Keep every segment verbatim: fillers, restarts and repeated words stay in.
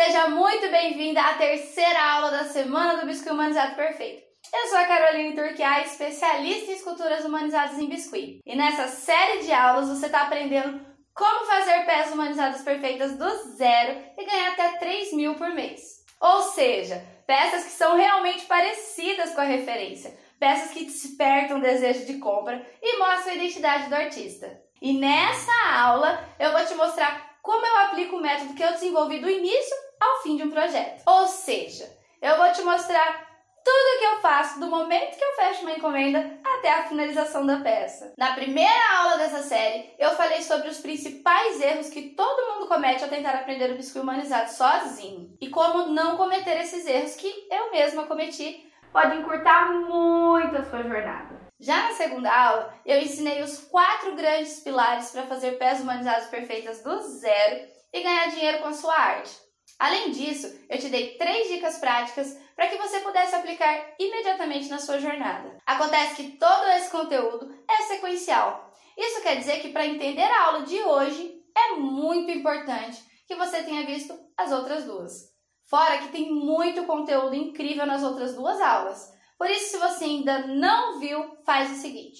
Seja muito bem-vinda à terceira aula da Semana do Biscuit Humanizado Perfeito. Eu sou a Caroline Turquiá, especialista em esculturas humanizadas em biscuit. E nessa série de aulas você está aprendendo como fazer peças humanizadas perfeitas do zero e ganhar até três mil por mês. Ou seja, peças que são realmente parecidas com a referência, peças que despertam o desejo de compra e mostram a identidade do artista. E nessa aula eu vou te mostrar como eu aplico o método que eu desenvolvi do início ao fim de um projeto. Ou seja, eu vou te mostrar tudo o que eu faço do momento que eu fecho uma encomenda até a finalização da peça. Na primeira aula dessa série, eu falei sobre os principais erros que todo mundo comete ao tentar aprender o biscuit humanizado sozinho e como não cometer esses erros que eu mesma cometi pode encurtar muito a sua jornada. Já na segunda aula, eu ensinei os quatro grandes pilares para fazer peças humanizadas perfeitas do zero e ganhar dinheiro com a sua arte. Além disso, eu te dei três dicas práticas para que você pudesse aplicar imediatamente na sua jornada. Acontece que todo esse conteúdo é sequencial. Isso quer dizer que para entender a aula de hoje, é muito importante que você tenha visto as outras duas. Fora que tem muito conteúdo incrível nas outras duas aulas. Por isso, se você ainda não viu, faz o seguinte.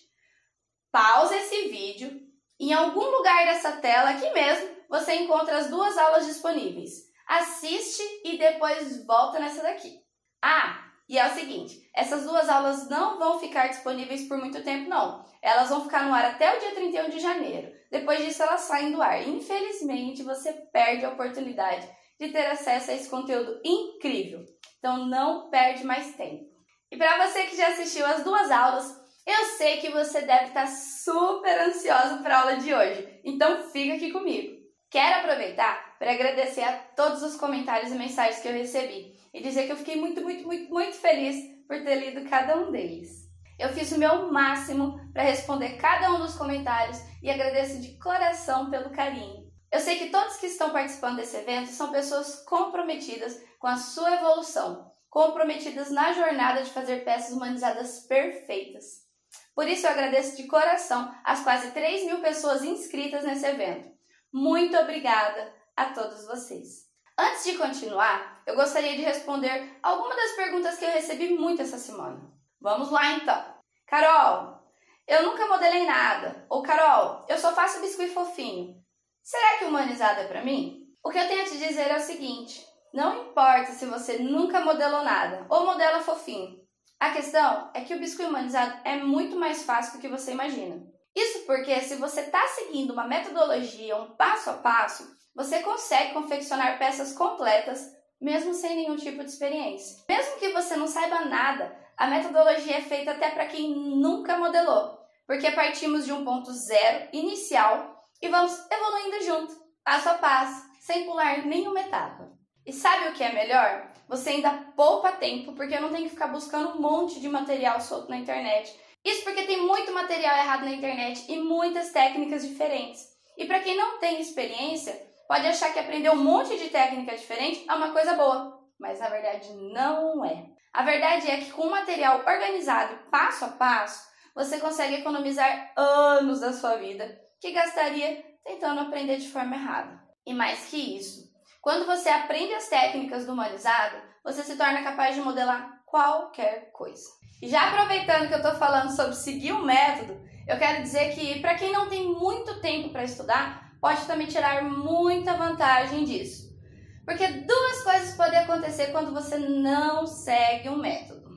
Pausa esse vídeo e em algum lugar dessa tela, aqui mesmo, você encontra as duas aulas disponíveis. Assiste e depois volta nessa daqui. Ah, e é o seguinte, essas duas aulas não vão ficar disponíveis por muito tempo, não. Elas vão ficar no ar até o dia trinta e um de janeiro. Depois disso, elas saem do ar. Infelizmente, você perde a oportunidade de ter acesso a esse conteúdo incrível. Então, não perde mais tempo. E para você que já assistiu as duas aulas, eu sei que você deve estar super ansioso para a aula de hoje. Então, fica aqui comigo. Quero aproveitar para agradecer a todos os comentários e mensagens que eu recebi e dizer que eu fiquei muito, muito, muito, muito feliz por ter lido cada um deles. Eu fiz o meu máximo para responder cada um dos comentários e agradeço de coração pelo carinho. Eu sei que todos que estão participando desse evento são pessoas comprometidas com a sua evolução, comprometidas na jornada de fazer peças humanizadas perfeitas. Por isso eu agradeço de coração as quase três mil pessoas inscritas nesse evento. Muito obrigada a todos vocês. Antes de continuar, eu gostaria de responder algumas das perguntas que eu recebi muito essa semana. Vamos lá então. Carol, eu nunca modelei nada. Ou Carol, eu só faço biscuit fofinho. Será que humanizado é para mim? O que eu tenho a te dizer é o seguinte. Não importa se você nunca modelou nada ou modela fofinho. A questão é que o biscuit humanizado é muito mais fácil do que você imagina. Isso porque se você está seguindo uma metodologia, um passo a passo, você consegue confeccionar peças completas mesmo sem nenhum tipo de experiência. Mesmo que você não saiba nada, a metodologia é feita até para quem nunca modelou, porque partimos de um ponto zero inicial e vamos evoluindo junto, passo a passo, sem pular nenhuma etapa. E sabe o que é melhor? Você ainda poupa tempo, porque eu não tenho que ficar buscando um monte de material solto na internet. Isso porque tem muito material errado na internet e muitas técnicas diferentes. E para quem não tem experiência, pode achar que aprender um monte de técnica diferente é uma coisa boa. Mas na verdade não é. A verdade é que com um material organizado, passo a passo, você consegue economizar anos da sua vida que gastaria tentando aprender de forma errada. E mais que isso, quando você aprende as técnicas do humanizado, você se torna capaz de modelar qualquer coisa. E já aproveitando que eu estou falando sobre seguir o método, eu quero dizer que para quem não tem muito tempo para estudar, pode também tirar muita vantagem disso. Porque duas coisas podem acontecer quando você não segue um método.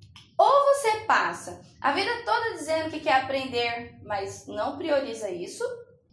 Ou você passa a vida toda dizendo que quer aprender, mas não prioriza isso,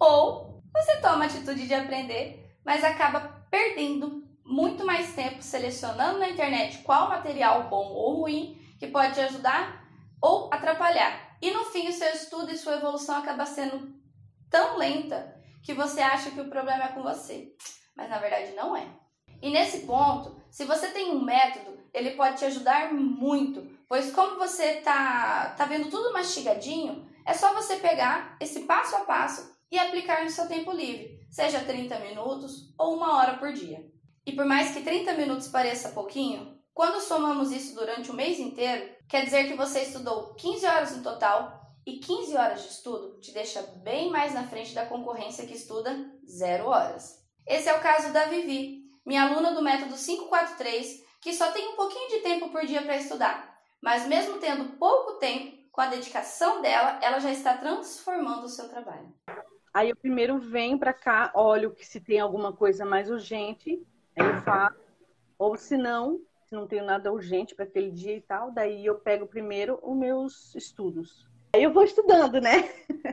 ou você toma a atitude de aprender, mas acaba perdendo muito mais tempo selecionando na internet qual material bom ou ruim que pode te ajudar ou atrapalhar. E no fim o seu estudo e sua evolução acaba sendo tão lenta que você acha que o problema é com você. Mas na verdade não é. E nesse ponto, se você tem um método, ele pode te ajudar muito. Pois como você tá, tá vendo tudo mastigadinho, é só você pegar esse passo a passo e aplicar no seu tempo livre, seja trinta minutos ou uma hora por dia. E por mais que trinta minutos pareça pouquinho, quando somamos isso durante o mês inteiro, quer dizer que você estudou quinze horas no total e quinze horas de estudo te deixa bem mais na frente da concorrência que estuda zero horas. Esse é o caso da Vivi. minha aluna do método cinco quatro três, que só tem um pouquinho de tempo por dia para estudar, mas mesmo tendo pouco tempo, com a dedicação dela, ela já está transformando o seu trabalho. Aí eu primeiro venho para cá, olho que se tem alguma coisa mais urgente, aí eu faço, ou se não, se não tenho nada urgente para aquele dia e tal, daí eu pego primeiro os meus estudos. Aí eu vou estudando, né?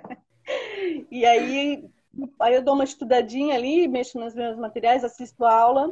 E aí, aí eu dou uma estudadinha ali, mexo nos meus materiais, assisto a aula,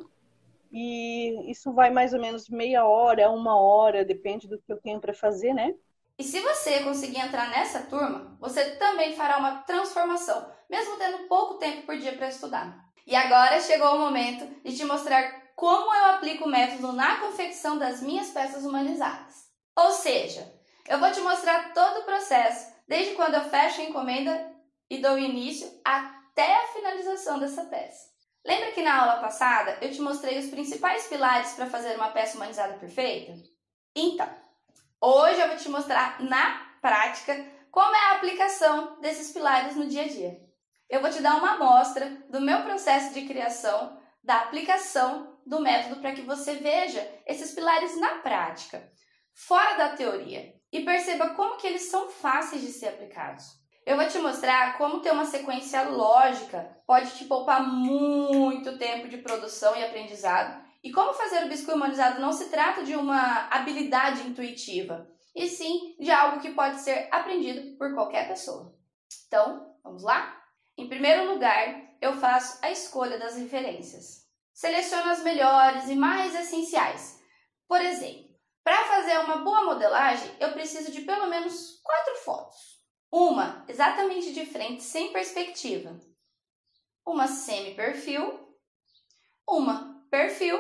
e isso vai mais ou menos meia hora, uma hora, depende do que eu tenho para fazer, né? E se você conseguir entrar nessa turma, você também fará uma transformação, mesmo tendo pouco tempo por dia para estudar. E agora chegou o momento de te mostrar como eu aplico o método na confecção das minhas peças humanizadas. Ou seja, eu vou te mostrar todo o processo, desde quando eu fecho a encomenda e dou início até a finalização dessa peça. Lembra que na aula passada eu te mostrei os principais pilares para fazer uma peça humanizada perfeita? Então, hoje eu vou te mostrar na prática como é a aplicação desses pilares no dia a dia. Eu vou te dar uma amostra do meu processo de criação, da aplicação do método para que você veja esses pilares na prática, fora da teoria, e perceba como que eles são fáceis de ser aplicados. Eu vou te mostrar como ter uma sequência lógica pode te poupar muito tempo de produção e aprendizado, e como fazer o biscoito humanizado não se trata de uma habilidade intuitiva, e sim de algo que pode ser aprendido por qualquer pessoa. Então, vamos lá? Em primeiro lugar, eu faço a escolha das referências. Seleciono as melhores e mais essenciais. Por exemplo, para fazer uma boa modelagem, eu preciso de pelo menos quatro fotos. Uma exatamente de frente, sem perspectiva. Uma semi-perfil. Uma perfil.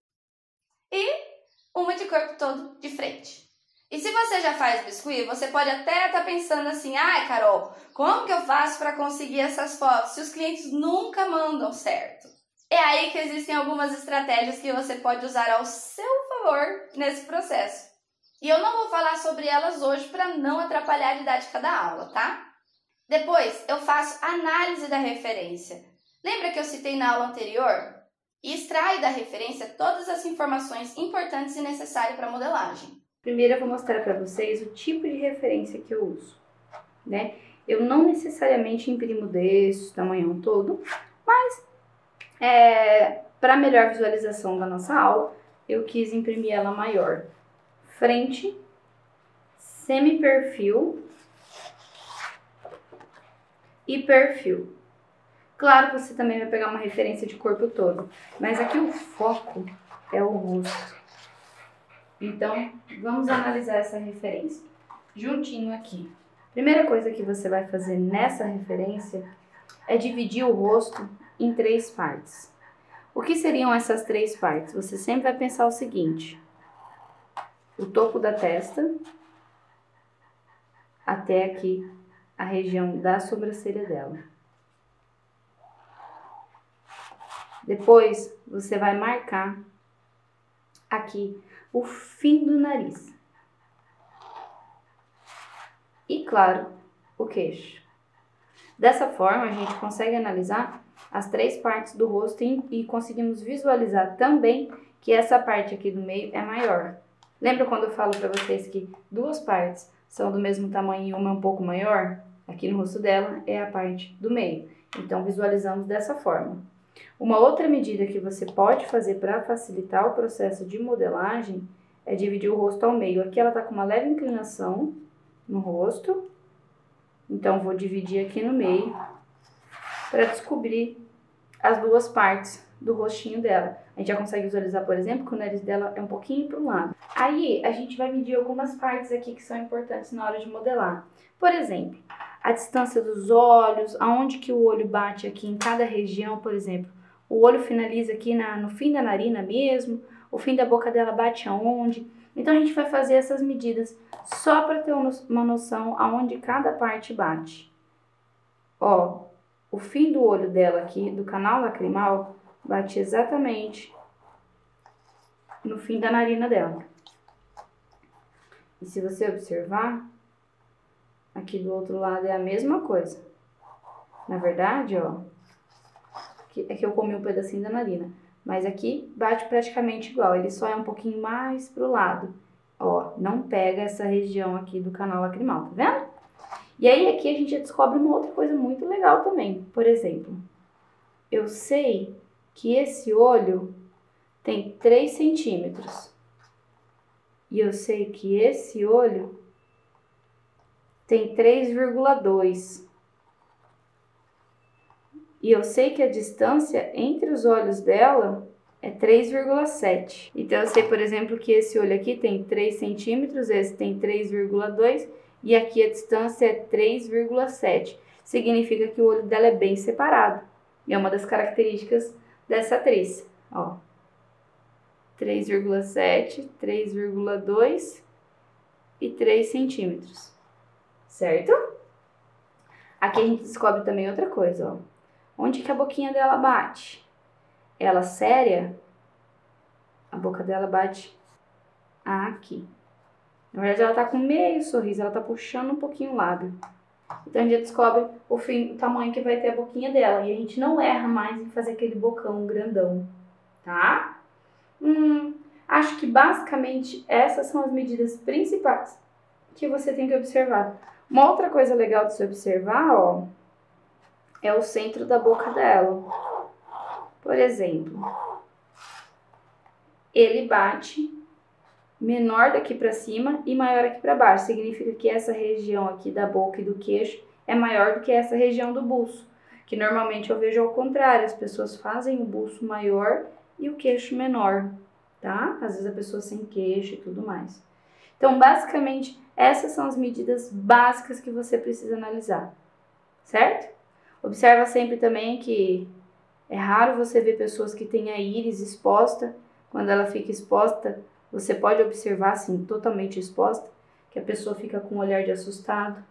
E uma de corpo todo de frente. E se você já faz biscuit, você pode até estar pensando assim, ai, Carol, como que eu faço para conseguir essas fotos se os clientes nunca mandam certo? É aí que existem algumas estratégias que você pode usar ao seu favor nesse processo. E eu não vou falar sobre elas hoje para não atrapalhar a didática da aula, tá? Depois, eu faço análise da referência. Lembra que eu citei na aula anterior? E extraio da referência todas as informações importantes e necessárias para a modelagem. Primeiro eu vou mostrar para vocês o tipo de referência que eu uso, né? Eu não necessariamente imprimo desse tamanho todo, mas é, para melhor visualização da nossa aula, eu quis imprimir ela maior. Frente, semi-perfil e perfil. Claro que você também vai pegar uma referência de corpo todo, mas aqui o foco é o rosto. Então, vamos analisar essa referência juntinho aqui. Primeira coisa que você vai fazer nessa referência é dividir o rosto em três partes. O que seriam essas três partes? Você sempre vai pensar o seguinte: o topo da testa até aqui a região da sobrancelha dela. Depois, você vai marcar aqui o fim do nariz. E, claro, o queixo. Dessa forma, a gente consegue analisar as três partes do rosto e conseguimos visualizar também que essa parte aqui do meio é maior. Lembra quando eu falo para vocês que duas partes são do mesmo tamanho e uma é um pouco maior? Aqui no rosto dela é a parte do meio. Então, visualizamos dessa forma. Uma outra medida que você pode fazer para facilitar o processo de modelagem é dividir o rosto ao meio. Aqui ela está com uma leve inclinação no rosto, então vou dividir aqui no meio para descobrir as duas partes do rostinho dela. A gente já consegue visualizar, por exemplo, que o nariz dela é um pouquinho para o lado. Aí a gente vai medir algumas partes aqui que são importantes na hora de modelar. Por exemplo, a distância dos olhos, aonde que o olho bate aqui em cada região, por exemplo. O olho finaliza aqui na, no fim da narina mesmo, o fim da boca dela bate aonde. Então a gente vai fazer essas medidas só para ter uma noção aonde cada parte bate. Ó, o fim do olho dela aqui, do canal lacrimal, bate exatamente no fim da narina dela. E se você observar, aqui do outro lado é a mesma coisa. Na verdade, ó, é que eu comi um pedacinho da narina. Mas aqui bate praticamente igual, ele só é um pouquinho mais pro lado. Ó, não pega essa região aqui do canal lacrimal, tá vendo? E aí aqui a gente descobre uma outra coisa muito legal também. Por exemplo, eu sei que esse olho tem três centímetros. E eu sei que esse olho tem três vírgula dois. E eu sei que a distância entre os olhos dela é três vírgula sete. Então, eu sei, por exemplo, que esse olho aqui tem três centímetros, esse tem três vírgula dois e aqui a distância é três vírgula sete. Significa que o olho dela é bem separado. E é uma das características dessa atriz. Ó, três vírgula sete, três vírgula dois e três centímetros. Certo? Aqui a gente descobre também outra coisa, ó. Onde que a boquinha dela bate? Ela séria, a boca dela bate aqui. Na verdade, ela tá com meio sorriso, ela tá puxando um pouquinho o lábio. Então, a gente descobre o, fim, o tamanho que vai ter a boquinha dela. E a gente não erra mais em fazer aquele bocão grandão, tá? Hum, acho que basicamente essas são as medidas principais que você tem que observar. Uma outra coisa legal de se observar, ó, é o centro da boca dela. Por exemplo, ele bate menor daqui para cima e maior aqui para baixo. Significa que essa região aqui da boca e do queixo é maior do que essa região do buço. Que normalmente eu vejo ao contrário, as pessoas fazem o buço maior e o queixo menor, tá? Às vezes a pessoa sem queixo e tudo mais. Então, basicamente, essas são as medidas básicas que você precisa analisar, certo? Observa sempre também que é raro você ver pessoas que têm a íris exposta. Quando ela fica exposta, você pode observar, assim, totalmente exposta, que a pessoa fica com um olhar de assustado.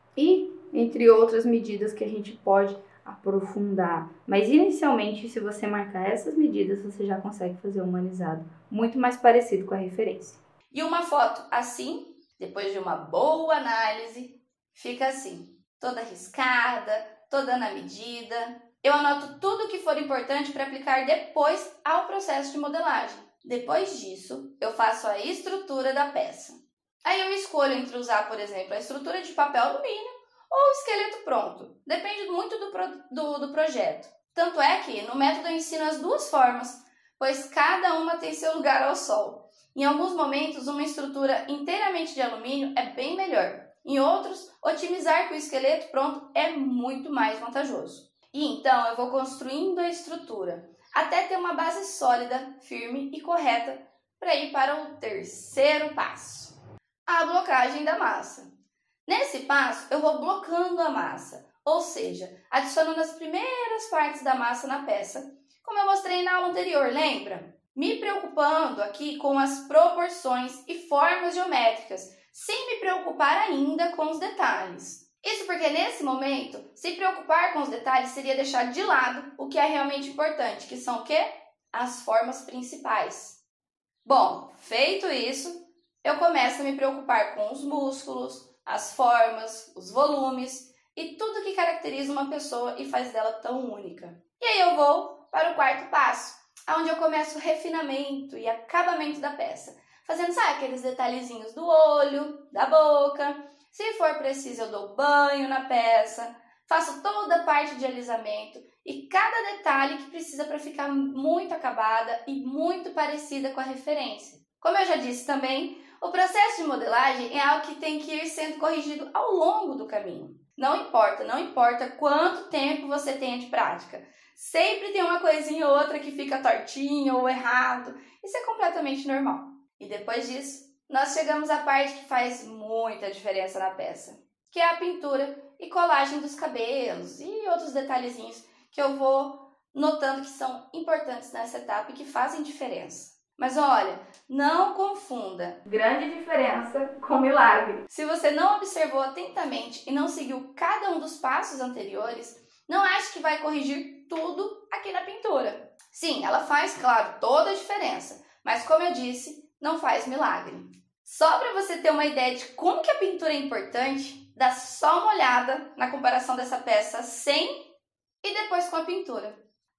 E, entre outras medidas que a gente pode aprofundar. Mas, inicialmente, se você marcar essas medidas, você já consegue fazer o humanizado muito mais parecido com a referência. E uma foto assim, depois de uma boa análise, fica assim, toda riscada, toda na medida. Eu anoto tudo o que for importante para aplicar depois ao processo de modelagem. Depois disso, eu faço a estrutura da peça. Aí eu escolho entre usar, por exemplo, a estrutura de papel alumínio ou o esqueleto pronto. Depende muito do, pro, do, do projeto. Tanto é que no método eu ensino as duas formas, pois cada uma tem seu lugar ao sol. Em alguns momentos, uma estrutura inteiramente de alumínio é bem melhor. Em outros, otimizar com o esqueleto pronto é muito mais vantajoso. E então eu vou construindo a estrutura até ter uma base sólida, firme e correta para ir para o terceiro passo, a blocagem da massa. Nesse passo, eu vou blocando a massa, ou seja, adicionando as primeiras partes da massa na peça, como eu mostrei na aula anterior, lembra? Me preocupando aqui com as proporções e formas geométricas, sem me preocupar ainda com os detalhes. Isso porque nesse momento, se preocupar com os detalhes seria deixar de lado o que é realmente importante, que são o quê? As formas principais. Bom, feito isso, eu começo a me preocupar com os músculos, as formas, os volumes e tudo que caracteriza uma pessoa e faz dela tão única. E aí eu vou para o quarto passo, onde eu começo o refinamento e acabamento da peça, fazendo, sabe, aqueles detalhezinhos do olho, da boca. Se for preciso, eu dou banho na peça, faço toda a parte de alisamento e cada detalhe que precisa para ficar muito acabada e muito parecida com a referência. Como eu já disse também, o processo de modelagem é algo que tem que ir sendo corrigido ao longo do caminho. Não importa, não importa quanto tempo você tenha de prática. Sempre tem uma coisinha ou outra que fica tortinha ou errado. Isso é completamente normal. E depois disso, nós chegamos à parte que faz muita diferença na peça, que é a pintura e colagem dos cabelos e outros detalhezinhos que eu vou notando que são importantes nessa etapa e que fazem diferença. Mas olha, não confunda Grande diferença com milagre. Se você não observou atentamente e não seguiu cada um dos passos anteriores, não ache que vai corrigir tudo aqui na pintura. Sim, ela faz, claro, toda a diferença, mas como eu disse, não faz milagre. Só para você ter uma ideia de como que a pintura é importante, dá só uma olhada na comparação dessa peça sem e depois com a pintura.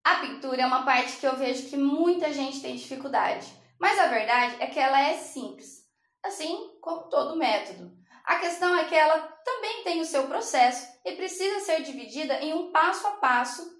A pintura é uma parte que eu vejo que muita gente tem dificuldade, mas a verdade é que ela é simples, assim como todo método. A questão é que ela também tem o seu processo e precisa ser dividida em um passo a passo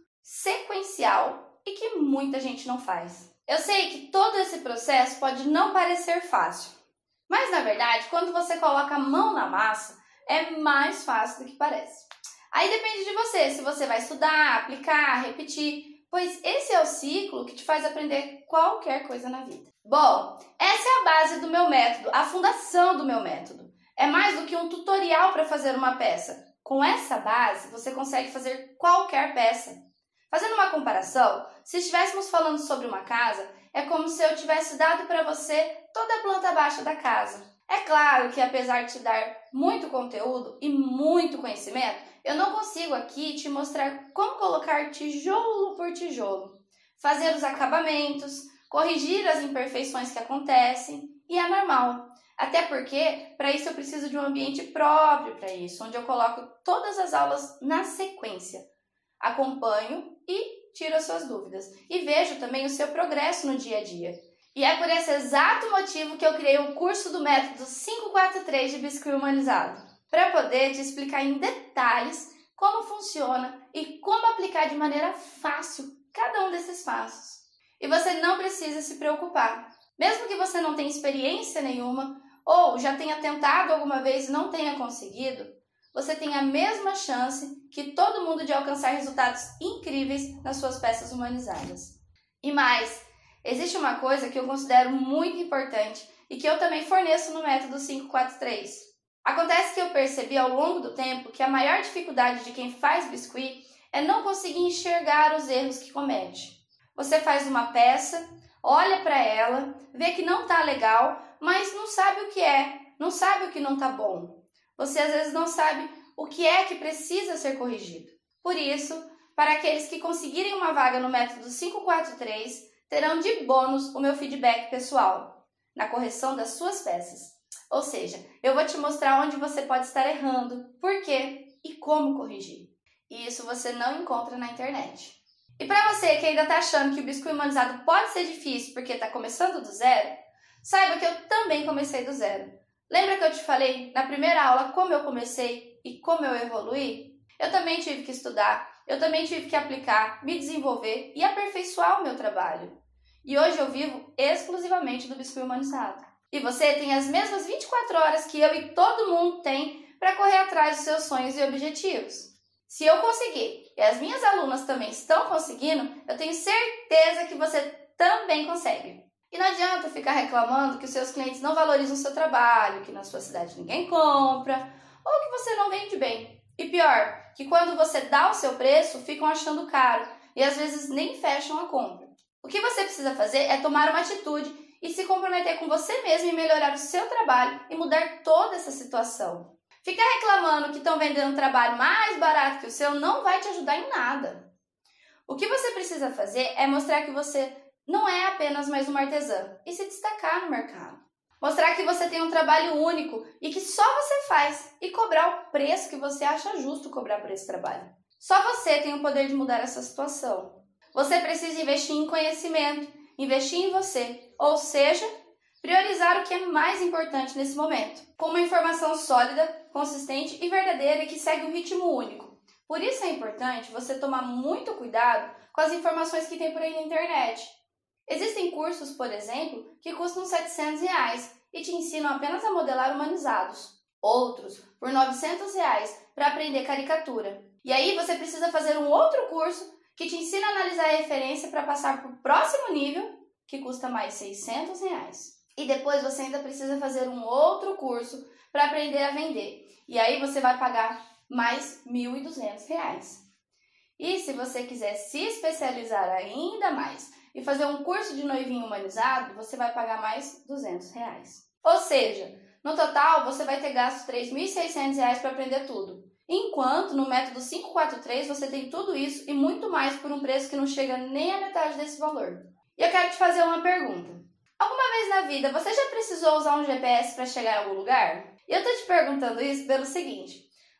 sequencial e que muita gente não faz. Eu sei que todo esse processo pode não parecer fácil, mas na verdade, quando você coloca a mão na massa, é mais fácil do que parece. Aí depende de você, se você vai estudar, aplicar, repetir, pois esse é o ciclo que te faz aprender qualquer coisa na vida. Bom, essa é a base do meu método, a fundação do meu método. É mais do que um tutorial para fazer uma peça. Com essa base, você consegue fazer qualquer peça. Fazendo uma comparação, se estivéssemos falando sobre uma casa, é como se eu tivesse dado para você toda a planta baixa da casa. É claro que apesar de te dar muito conteúdo e muito conhecimento, eu não consigo aqui te mostrar como colocar tijolo por tijolo, fazer os acabamentos, corrigir as imperfeições que acontecem, e é normal. Até porque, para isso eu preciso de um ambiente próprio para isso, onde eu coloco todas as aulas na sequência. Acompanho e tiro as suas dúvidas. E vejo também o seu progresso no dia a dia. E é por esse exato motivo que eu criei o curso do método cinco quatro três de Biscuit Humanizado, para poder te explicar em detalhes como funciona e como aplicar de maneira fácil cada um desses passos. E você não precisa se preocupar. Mesmo que você não tenha experiência nenhuma, ou já tenha tentado alguma vez e não tenha conseguido, você tem a mesma chance que todo mundo de alcançar resultados incríveis nas suas peças humanizadas. E mais, existe uma coisa que eu considero muito importante e que eu também forneço no método cinco quatro três. Acontece que eu percebi ao longo do tempo que a maior dificuldade de quem faz biscuit é não conseguir enxergar os erros que comete. Você faz uma peça, olha para ela, vê que não está legal, mas não sabe o que é, não sabe o que não está bom. Você às vezes não sabe o que é que precisa ser corrigido. Por isso, para aqueles que conseguirem uma vaga no método cinco quatro três, terão de bônus o meu feedback pessoal na correção das suas peças. Ou seja, eu vou te mostrar onde você pode estar errando, por quê e como corrigir. E isso você não encontra na internet. E para você que ainda está achando que o biscuit humanizado pode ser difícil porque está começando do zero, saiba que eu também comecei do zero. Lembra que eu te falei na primeira aula como eu comecei e como eu evoluí? Eu também tive que estudar, eu também tive que aplicar, me desenvolver e aperfeiçoar o meu trabalho. E hoje eu vivo exclusivamente do biscuit humanizado. E você tem as mesmas vinte e quatro horas que eu e todo mundo tem para correr atrás dos seus sonhos e objetivos. Se eu conseguir e as minhas alunas também estão conseguindo, eu tenho certeza que você também consegue. E não adianta ficar reclamando que os seus clientes não valorizam o seu trabalho, que na sua cidade ninguém compra, ou que você não vende bem. E pior, que quando você dá o seu preço, ficam achando caro e às vezes nem fecham a compra. O que você precisa fazer é tomar uma atitude e se comprometer com você mesmo em melhorar o seu trabalho e mudar toda essa situação. Ficar reclamando que estão vendendo um trabalho mais barato que o seu não vai te ajudar em nada. O que você precisa fazer é mostrar que você não é apenas mais uma artesã e se destacar no mercado. Mostrar que você tem um trabalho único e que só você faz e cobrar o preço que você acha justo cobrar por esse trabalho. Só você tem o poder de mudar essa situação. Você precisa investir em conhecimento, investir em você, ou seja, priorizar o que é mais importante nesse momento, com uma informação sólida, consistente e verdadeira que segue um ritmo único. Por isso é importante você tomar muito cuidado com as informações que tem por aí na internet. Existem cursos, por exemplo, que custam setecentos reais e te ensinam apenas a modelar humanizados. Outros por novecentos reais para aprender caricatura. E aí você precisa fazer um outro curso que te ensina a analisar a referência para passar para o próximo nível, que custa mais seiscentos reais. E depois você ainda precisa fazer um outro curso para aprender a vender. E aí você vai pagar mais mil e duzentos reais. E se você quiser se especializar ainda mais e fazer um curso de noivinho humanizado, você vai pagar mais duzentos reais. Ou seja, no total você vai ter gasto três mil e seiscentos reais para aprender tudo. Enquanto no método cinco quatro três você tem tudo isso e muito mais por um preço que não chega nem a metade desse valor. E eu quero te fazer uma pergunta. Alguma vez na vida você já precisou usar um G P S para chegar em algum lugar? E eu tô te perguntando isso pelo seguinte.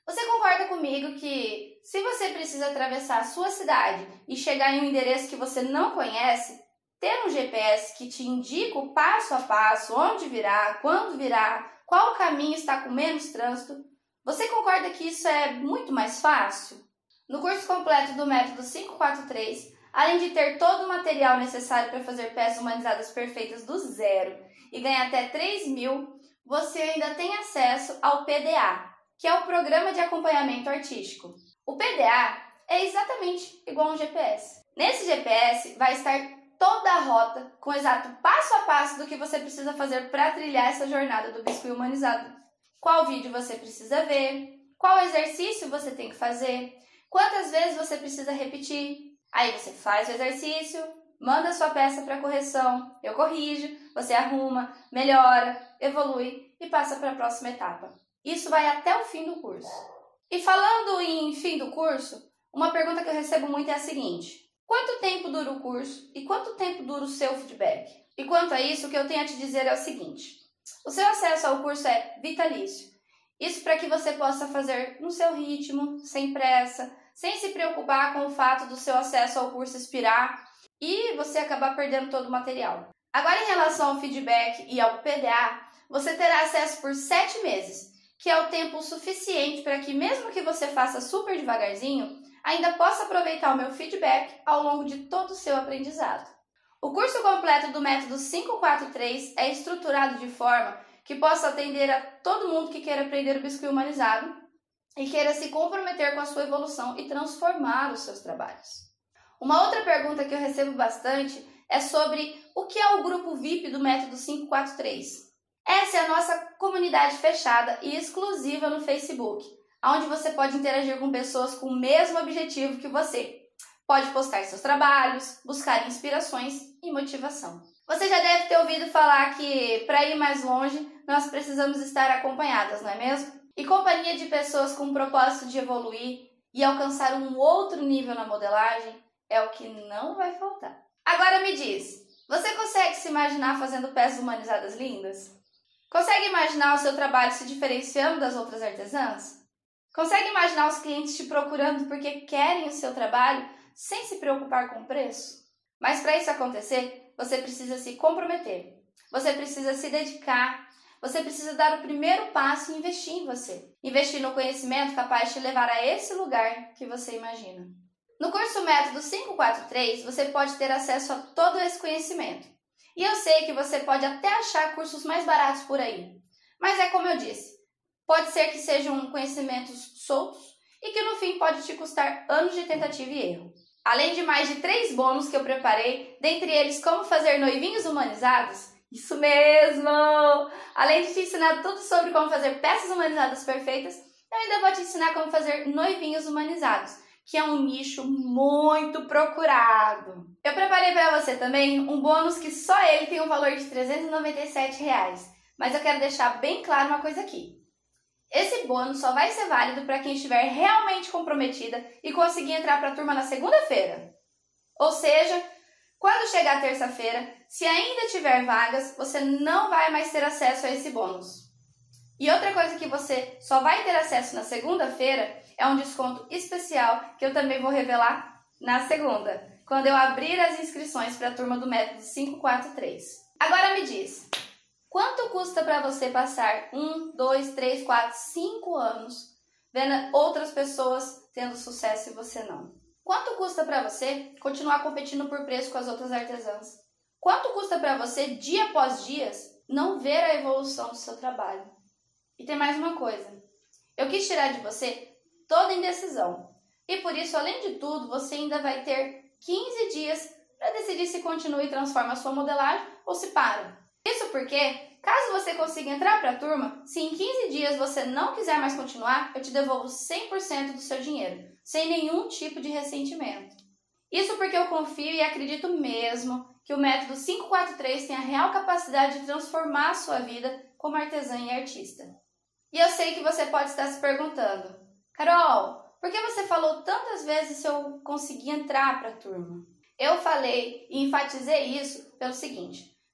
Você concorda comigo que se você precisa atravessar a sua cidade e chegar em um endereço que você não conhece, ter um G P S que te indica o passo a passo, onde virar, quando virar, qual caminho está com menos trânsito, você concorda que isso é muito mais fácil? No curso completo do método quinhentos e quarenta e três, além de ter todo o material necessário para fazer peças humanizadas perfeitas do zero e ganhar até três mil, você ainda tem acesso ao P D A, que é o Programa de Acompanhamento Artístico. O P D A é exatamente igual a um G P S. Nesse G P S vai estar toda a rota, com o exato passo a passo do que você precisa fazer para trilhar essa jornada do biscuit humanizado. Qual vídeo você precisa ver, qual exercício você tem que fazer, quantas vezes você precisa repetir. Aí você faz o exercício, manda a sua peça para correção, eu corrijo, você arruma, melhora, evolui e passa para a próxima etapa. Isso vai até o fim do curso. E falando em fim do curso, uma pergunta que eu recebo muito é a seguinte: quanto tempo dura o curso e quanto tempo dura o seu feedback? E quanto a isso, o que eu tenho a te dizer é o seguinte: o seu acesso ao curso é vitalício. Isso para que você possa fazer no seu ritmo, sem pressa, sem se preocupar com o fato do seu acesso ao curso expirar e você acabar perdendo todo o material. Agora, em relação ao feedback e ao P D A, você terá acesso por sete meses, que é o tempo suficiente para que, mesmo que você faça super devagarzinho, ainda possa aproveitar o meu feedback ao longo de todo o seu aprendizado. O curso completo do método quinhentos e quarenta e três é estruturado de forma que possa atender a todo mundo que queira aprender o biscuit humanizado e queira se comprometer com a sua evolução e transformar os seus trabalhos. Uma outra pergunta que eu recebo bastante é sobre o que é o grupo V I P do método quinhentos e quarenta e três. Essa é a nossa comunidade fechada e exclusiva no Facebook, onde você pode interagir com pessoas com o mesmo objetivo que você. Pode postar seus trabalhos, buscar inspirações e motivação. Você já deve ter ouvido falar que, para ir mais longe, nós precisamos estar acompanhadas, não é mesmo? E companhia de pessoas com o propósito de evoluir e alcançar um outro nível na modelagem é o que não vai faltar. Agora me diz, você consegue se imaginar fazendo peças humanizadas lindas? Consegue imaginar o seu trabalho se diferenciando das outras artesãs? Consegue imaginar os clientes te procurando porque querem o seu trabalho sem se preocupar com o preço? Mas para isso acontecer, você precisa se comprometer, você precisa se dedicar, você precisa dar o primeiro passo e investir em você. Investir no conhecimento capaz de te levar a esse lugar que você imagina. No curso Método quinhentos e quarenta e três, você pode ter acesso a todo esse conhecimento. E eu sei que você pode até achar cursos mais baratos por aí. Mas é como eu disse, pode ser que sejam conhecimentos soltos e que no fim pode te custar anos de tentativa e erro. Além de mais de três bônus que eu preparei, dentre eles como fazer noivinhos humanizados, isso mesmo! Além de te ensinar tudo sobre como fazer peças humanizadas perfeitas, eu ainda vou te ensinar como fazer noivinhos humanizados, que é um nicho muito procurado. Eu preparei para você também um bônus que só ele tem um valor de trezentos e noventa e sete reais, mas eu quero deixar bem claro uma coisa aqui. Esse bônus só vai ser válido para quem estiver realmente comprometida e conseguir entrar para a turma na segunda-feira. Ou seja, quando chegar terça-feira, se ainda tiver vagas, você não vai mais ter acesso a esse bônus. E outra coisa que você só vai ter acesso na segunda-feira é um desconto especial que eu também vou revelar na segunda, quando eu abrir as inscrições para a turma do método quinhentos e quarenta e três. Agora me diz, quanto custa para você passar um, dois, três, quatro, cinco anos vendo outras pessoas tendo sucesso e você não? Quanto custa para você continuar competindo por preço com as outras artesãs? Quanto custa para você, dia após dia, não ver a evolução do seu trabalho? E tem mais uma coisa. Eu quis tirar de você toda indecisão. E por isso, além de tudo, você ainda vai ter quinze dias para decidir se continua e transforma a sua modelagem ou se para. Isso porque, caso você consiga entrar para a turma, se em quinze dias você não quiser mais continuar, eu te devolvo cem por cento do seu dinheiro, sem nenhum tipo de ressentimento. Isso porque eu confio e acredito mesmo que o método quinhentos e quarenta e três tem a real capacidade de transformar a sua vida como artesã e artista. E eu sei que você pode estar se perguntando, Carol, por que você falou tantas vezes se eu conseguir entrar para a turma? Eu falei e enfatizei isso pelo seguinte,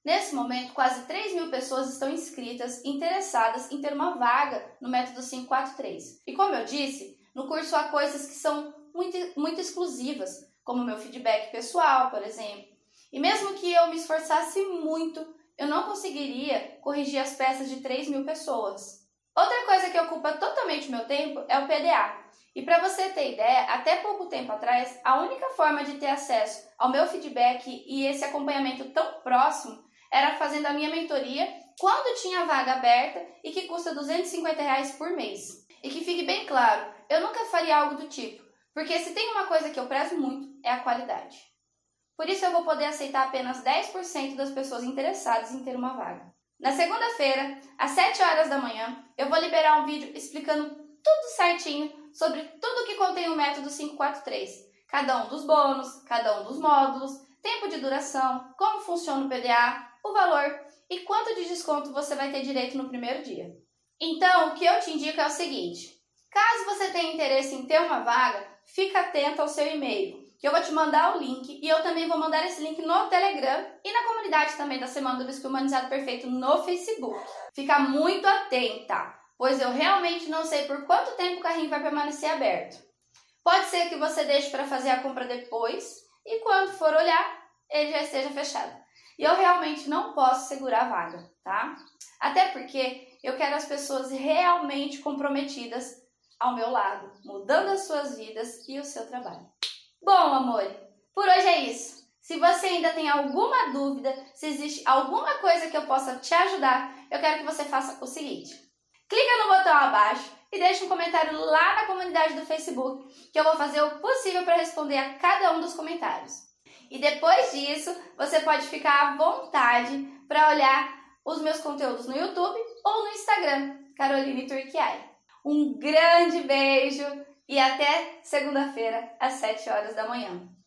Nesse momento, quase três mil pessoas estão inscritas e interessadas em ter uma vaga no método cinco quatro três. E como eu disse, no curso há coisas que são muito, muito exclusivas, como o meu feedback pessoal, por exemplo. E mesmo que eu me esforçasse muito, eu não conseguiria corrigir as peças de três mil pessoas. Outra coisa que ocupa totalmente o meu tempo é o P D A. E para você ter ideia, até pouco tempo atrás, a única forma de ter acesso ao meu feedback e esse acompanhamento tão próximo era fazendo a minha mentoria quando tinha vaga aberta e que custa duzentos e cinquenta reais por mês. E que fique bem claro, eu nunca faria algo do tipo, porque se tem uma coisa que eu prezo muito, é a qualidade. Por isso eu vou poder aceitar apenas dez por cento das pessoas interessadas em ter uma vaga. Na segunda-feira, às sete horas da manhã, eu vou liberar um vídeo explicando tudo certinho sobre tudo que contém o método cinco quatro três. Cada um dos bônus, cada um dos módulos, tempo de duração, como funciona o P D A, o valor e quanto de desconto você vai ter direito no primeiro dia. Então, o que eu te indico é o seguinte: caso você tenha interesse em ter uma vaga, fica atento ao seu e-mail, que eu vou te mandar o link e eu também vou mandar esse link no Telegram e na comunidade também da Semana do Biscuit Humanizado Perfeito no Facebook. Fica muito atenta, pois eu realmente não sei por quanto tempo o carrinho vai permanecer aberto. Pode ser que você deixe para fazer a compra depois e quando for olhar, ele já esteja fechado. E eu realmente não posso segurar a vaga, tá? Até porque eu quero as pessoas realmente comprometidas ao meu lado, mudando as suas vidas e o seu trabalho. Bom, amor, por hoje é isso. Se você ainda tem alguma dúvida, se existe alguma coisa que eu possa te ajudar, eu quero que você faça o seguinte: clica no botão abaixo e deixa um comentário lá na comunidade do Facebook, que eu vou fazer o possível para responder a cada um dos comentários. E depois disso, você pode ficar à vontade para olhar os meus conteúdos no YouTube ou no Instagram, Caroline Turchiai. Um grande beijo e até segunda-feira, às sete horas da manhã.